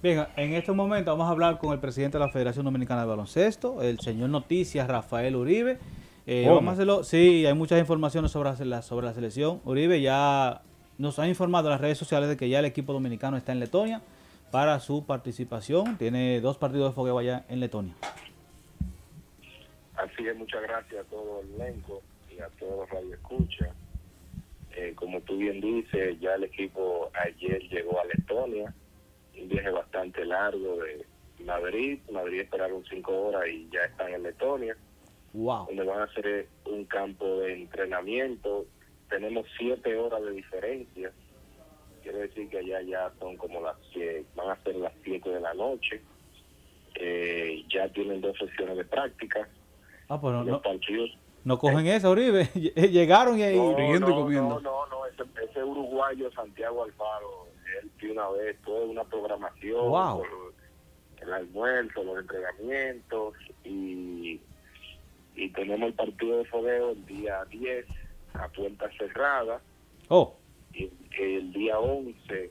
Bien, en este momento vamos a hablar con el presidente de la Federación Dominicana de Baloncesto, el señor Noticias Rafael Uribe. Vamos a hacerlo, sí, hay muchas informaciones sobre la selección. Uribe ya nos ha informado en las redes sociales de que ya el equipo dominicano está en Letonia para su participación. Tiene 2 partidos de fogueo allá en Letonia. Así es, muchas gracias a todo el elenco y a todos los radioescuchas. Como tú bien dices, ya el equipo ayer llegó a Letonia, un viaje bastante largo de Madrid. Madrid esperaron 5 horas y ya están en Letonia. Wow. Donde van a hacer un campo de entrenamiento. Tenemos 7 horas de diferencia. Quiere decir que allá ya son como van a ser las 7 de la noche. Ya tienen 2 sesiones de práctica. Ah, pues los partidos. No cogen esa, Uribe. Llegaron y riendo y comiendo. No. Ese uruguayo Santiago Alfaro, él de una vez toda una programación. Wow. El almuerzo, los entrenamientos y tenemos el partido de fogueo el día 10 a puerta cerrada. Oh. Y el día 11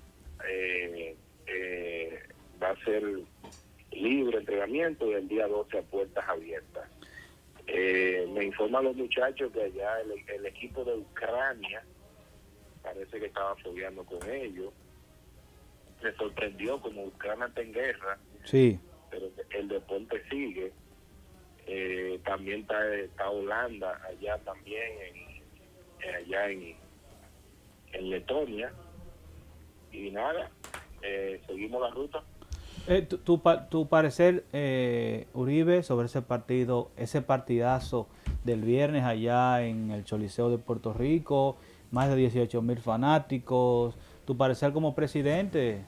va a ser libre entrenamiento y el día 12 a puertas abiertas. Me informan los muchachos que allá el equipo de Ucrania parece que estaba fogueando con ellos. Me sorprendió, como Ucrania está en guerra, sí, pero el deporte sigue. También está Holanda allá también allá en Letonia. Y nada, seguimos la ruta. Tu parecer, Uribe, sobre ese partido, ese partidazo del viernes allá en el Choliseo de Puerto Rico, más de 18,000 fanáticos, tu parecer como presidente.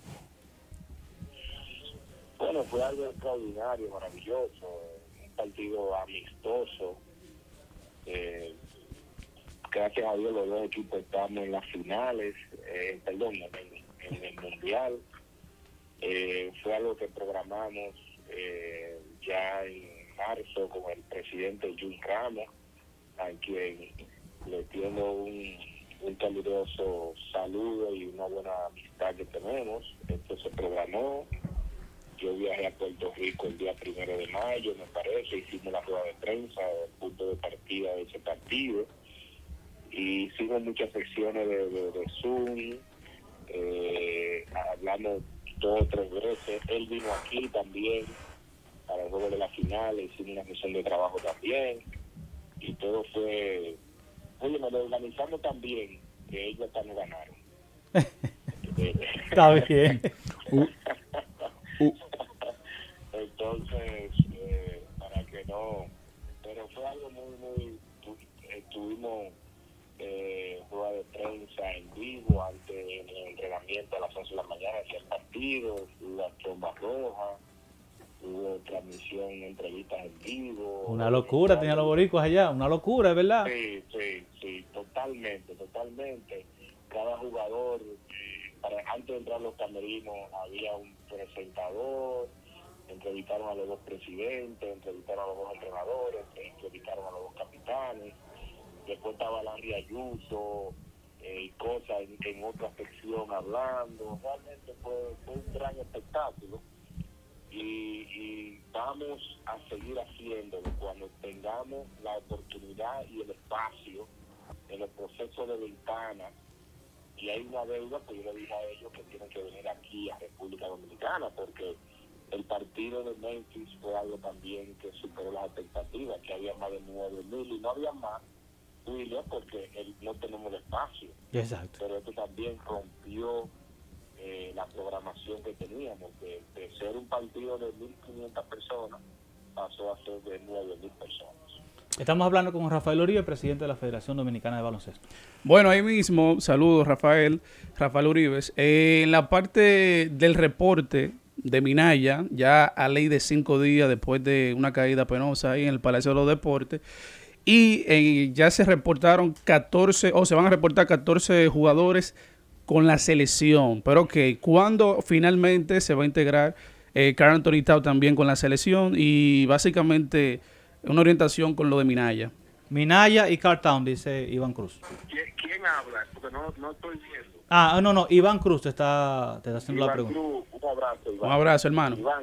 Bueno, fue algo extraordinario, maravilloso, un partido amistoso. Gracias a Dios los 2 equipos estamos en las finales, en el Mundial. Fue algo que programamos ya en marzo con el presidente Jun Ramos, a quien le tiendo un caluroso saludo y una buena amistad que tenemos. Esto se programó. Yo viajé a Puerto Rico el día 1 de mayo, me parece, hicimos la rueda de prensa, el punto de partida de ese partido, y hicimos muchas secciones de Zoom, hablamos 2 o 3 veces. Él vino aquí también para el juego de la final, hicimos una sesión de trabajo también, y todo fue... Oye, nos lo organizamos también, que ellos hasta no ganaron. Está bien. Entonces, para que no... Pero fue algo muy... Tuvimos rueda de prensa en vivo antes del entrenamiento a las 11 de la mañana hacia el partido, las trombas rojas, hubo transmisión, entrevistas en vivo. Una locura, tenían los boricuas allá, una locura, ¿verdad? Sí, totalmente. Cada jugador, antes de entrar a los camerinos había un presentador, entrevistaron a los 2 presidentes, entrevistaron a los 2 entrenadores, entrevistaron a los 2 capitanes. Después estaba Larry Ayuso y cosas en otra sección hablando. Realmente fue un gran espectáculo y vamos a seguir haciéndolo cuando tengamos la oportunidad y el espacio en el proceso de ventana. Y hay una deuda que yo le dije a ellos que tienen que venir aquí a República Dominicana, porque el partido de Memphis fue algo también que superó las expectativas, que había más de 9,000 y no había más, William, porque no tenemos el espacio. Exacto. Pero esto también rompió la programación que teníamos, de ser un partido de 1.500 personas, pasó a ser de 9,000 personas. Estamos hablando con Rafael Uribe, presidente de la Federación Dominicana de Baloncesto. Bueno, ahí mismo, saludos Rafael Uribe. En la parte del reporte de Minaya, ya a ley de 5 días después de una caída penosa ahí en el Palacio de los Deportes, y ya se reportaron 14, o se van a reportar 14 jugadores con la selección. Pero ¿cuándo finalmente se va a integrar Karl Anthony Towns también con la selección? Y básicamente una orientación con lo de Minaya. Minaya y Karl Towns, dice Iván Cruz. ¿Quién ¿Quién habla? Porque no estoy viendo. No, Iván Cruz te está haciendo la Iván pregunta. Cruz, un abrazo, Iván. Un abrazo, hermano. Iván,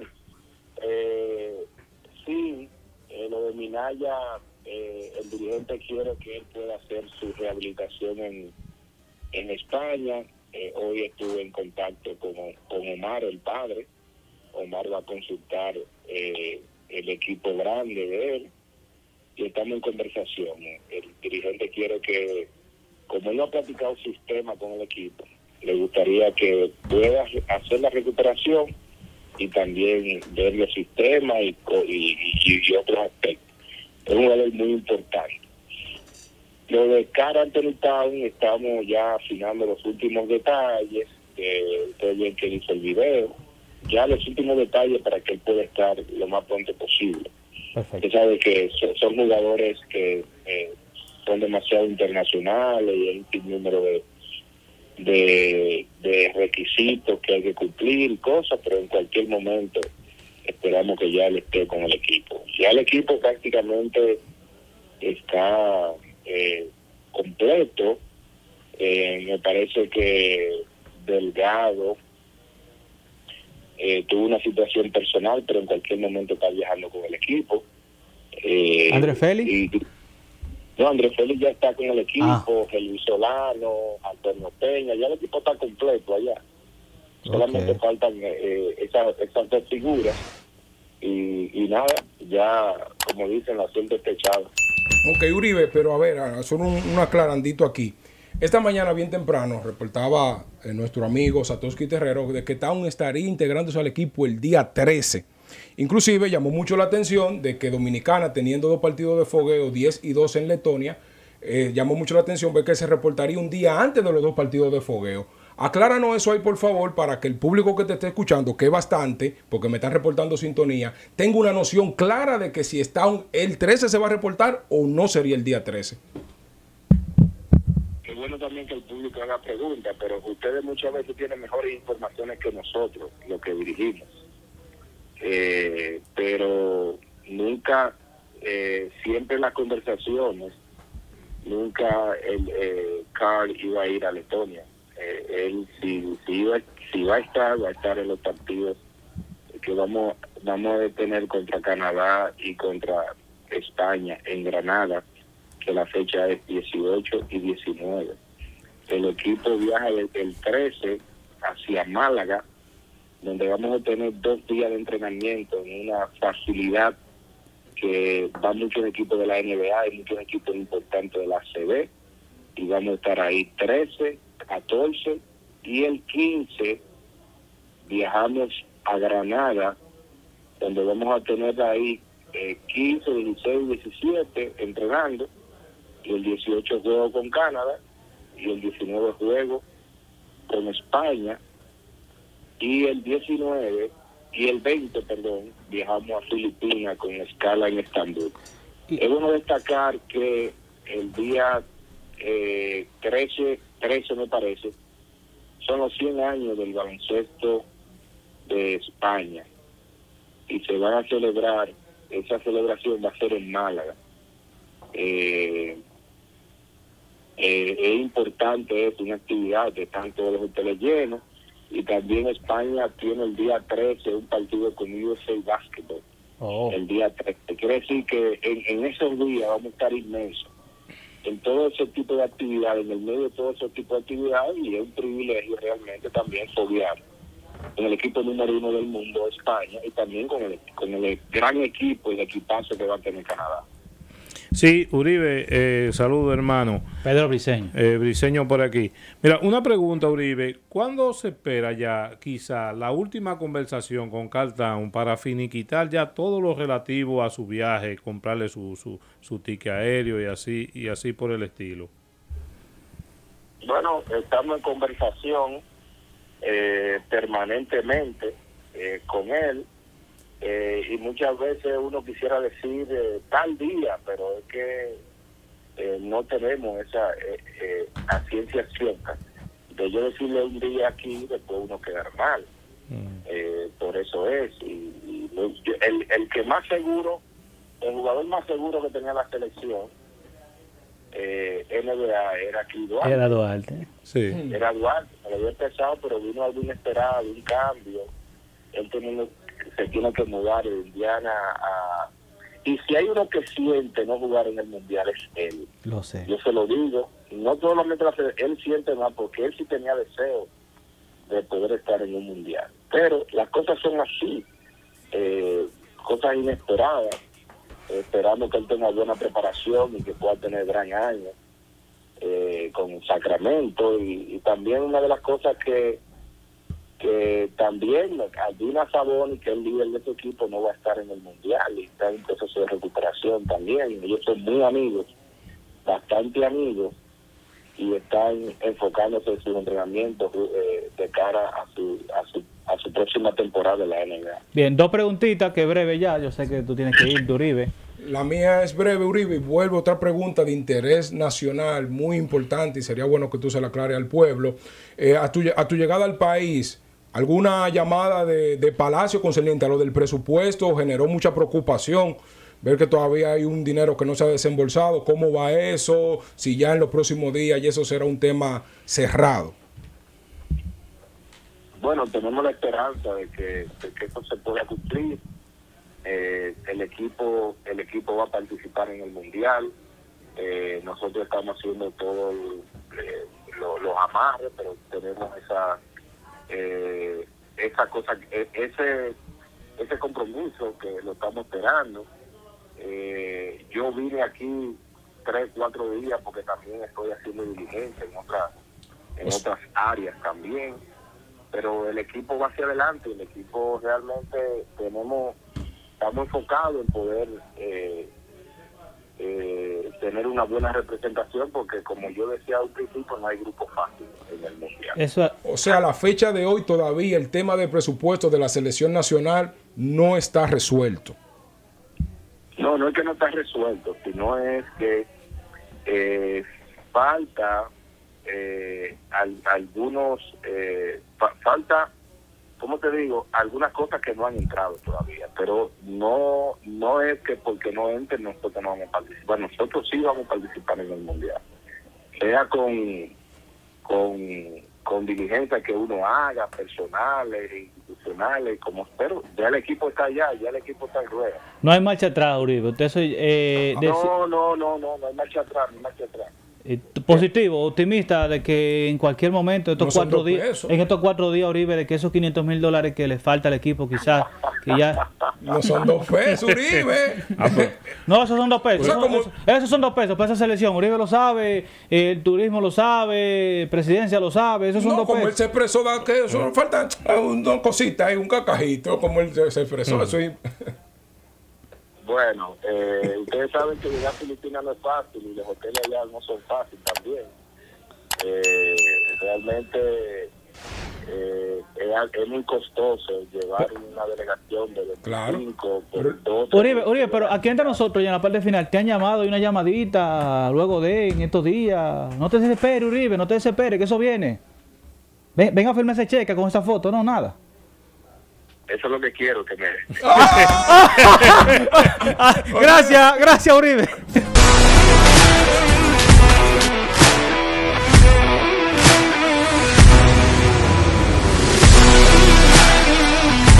sí, lo de Minaya, el dirigente quiere que él pueda hacer su rehabilitación en España. Hoy estuve en contacto con Omar, el padre. Omar va a consultar el equipo grande de él y estamos en conversación. El dirigente quiere que, como él no ha practicado sistema con el equipo, le gustaría que pueda hacer la recuperación y también ver los sistemas y otros aspectos. Es un jugador muy importante. Lo de Carl Anthony Towns, estamos ya afinando los últimos detalles. Ustedes ven que hizo el video. Ya los últimos detalles para que él pueda estar lo más pronto posible. Perfecto. Usted sabe que son jugadores que son demasiado internacionales y hay un sinnúmero de requisitos que hay que cumplir y cosas, pero en cualquier momento esperamos que ya él esté con el equipo. Ya el equipo prácticamente está completo. Me parece que Delgado tuvo una situación personal, pero en cualquier momento está viajando con el equipo. ¿Andrés Félix? No, Andrés Félix ya está con el equipo, Luis Solano, Antonio Peña, ya el equipo está completo allá. Solamente faltan esas dos figuras y nada, ya como dicen, la suerte está echada. Ok, Uribe, pero a ver, hacer un aclarandito aquí. Esta mañana bien temprano reportaba nuestro amigo Satoshi Terrero de que Town estaría integrándose al equipo el día 13. Inclusive llamó mucho la atención de que Dominicana, teniendo 2 partidos de fogueo, 10 y 12 en Letonia, llamó mucho la atención ver que se reportaría un día antes de los 2 partidos de fogueo. Acláranos eso ahí, por favor, para que el público que te esté escuchando, que es bastante, porque me están reportando sintonía, tenga una noción clara de que si está el 13 se va a reportar o no sería el día 13. Es bueno también que el público haga preguntas, pero ustedes muchas veces tienen mejores informaciones que nosotros, lo que dirigimos. Pero nunca, siempre en las conversaciones, nunca Carl iba a ir a Letonia. Él si va a estar en los partidos que vamos a tener contra Canadá y contra España en Granada, que la fecha es 18 y 19. El equipo viaja desde el 13 hacia Málaga, donde vamos a tener 2 días de entrenamiento en una facilidad que va muchos equipos de la NBA y muchos equipos importantes de la ACB, y vamos a estar ahí 13, 14 y el 15 viajamos a Granada, donde vamos a tener ahí 15, 16, 17 entrenando, y el 18 juego con Canadá y el 19 juego con España, y el 19 y el 20, viajamos a Filipinas con escala en Estambul. Es bueno destacar que el día 13 me parece, son los 100 años del baloncesto de España y se van a celebrar, esa celebración va a ser en Málaga. Es importante, es una actividad que están todos los hoteles llenos, y también España tiene el día 13 un partido con USA Basketball. El día 13. Quiere decir que en esos días vamos a estar inmensos en todo ese tipo de actividades, en el medio de todo ese tipo de actividades, y es un privilegio realmente también foguear con el equipo número 1 del mundo, España, y también con el gran equipo y el equipazo que va a tener Canadá. Sí, Uribe, saludo hermano. Pedro Briceño. Briceño por aquí. Mira, una pregunta, Uribe. ¿Cuándo se espera ya quizá la última conversación con Carl Towns para finiquitar ya todo lo relativo a su viaje, comprarle su ticket aéreo y así por el estilo? Bueno, estamos en conversación permanentemente con él. Y muchas veces uno quisiera decir tal día, pero es que no tenemos esa a ciencia cierta de yo decirle un día aquí, después uno quedar mal. Por eso es. Y el que más seguro, el jugador más seguro que tenía la selección NBA era aquí Duarte. Era Duarte. Sí. Era Duarte, se lo había empezado, pero vino algo inesperado, un cambio. Él se tiene que mudar de Indiana a... Y si hay uno que siente no jugar en el Mundial es él. Lo sé. Yo se lo digo, no solamente él siente más, porque él sí tenía deseo de poder estar en un Mundial. Pero las cosas son así, cosas inesperadas, esperando que él tenga buena preparación y que pueda tener gran año con Sacramento. Y también una de las cosas que también Aldina Saboni, que es el líder de su equipo, no va a estar en el Mundial y está en un proceso de recuperación también. Ellos son muy amigos, bastante amigos, y están enfocándose en sus entrenamientos de cara a su próxima temporada de la NBA. Bien, dos preguntitas que breve ya. Yo sé que tú tienes que ir, Uribe. La mía es breve, Uribe, y vuelvo a otra pregunta de interés nacional muy importante y sería bueno que tú se la aclares al pueblo. A tu llegada al país, ¿alguna llamada de Palacio concerniente a lo del presupuesto? ¿Generó mucha preocupación ver que todavía hay un dinero que no se ha desembolsado? ¿Cómo va eso? Si ya en los próximos días y eso será un tema cerrado. Bueno, tenemos la esperanza de que esto se pueda cumplir. El equipo va a participar en el Mundial. Nosotros estamos haciendo todos los amarres, pero tenemos esa cosa, ese compromiso que lo estamos esperando. Yo vine aquí 3-4 días porque también estoy haciendo diligencia en otras áreas también, pero el equipo va hacia adelante. El equipo realmente estamos enfocados en poder tener una buena representación, porque como yo decía al principio, no hay grupo fácil en el Mundial. O sea, a la fecha de hoy todavía el tema del presupuesto de la selección nacional no está resuelto. No es que no está resuelto, sino es que falta falta, ¿cómo te digo? Algunas cosas que no han entrado todavía, pero no es que porque no entren nosotros no vamos a participar. Nosotros sí vamos a participar en el Mundial, sea con diligencias que uno haga, personales, institucionales, pero ya el equipo está allá, ya el equipo está en rueda. No hay marcha atrás, Uribe. Usted soy, no hay marcha atrás, no hay marcha atrás. Positivo, optimista de que en cualquier momento, en estos 4 días, Uribe, de que esos $500,000 que le falta al equipo, quizás, que ya... No son 2 pesos, Uribe. No, esos son 2 pesos. Esos son 2 pesos para esa selección. Uribe lo sabe, el turismo lo sabe, presidencia lo sabe. Esos son 2 pesos. Como él se expresó, que eso faltan dos cositas, un cacajito, como él se expresó. Eso Bueno, ustedes saben que llegar a Filipinas no es fácil y los hoteles allá no son fáciles también. Realmente es muy costoso llevar una delegación de 25 por 12. Uribe, pero aquí entre nosotros ya en la parte final, ¿te han llamado y una llamadita luego en estos días? No te desesperes, Uribe, no te desesperes, que eso viene. Ven a firmar ese cheque con esa foto, no, nada. Eso es lo que quiero que me... Gracias, Uribe.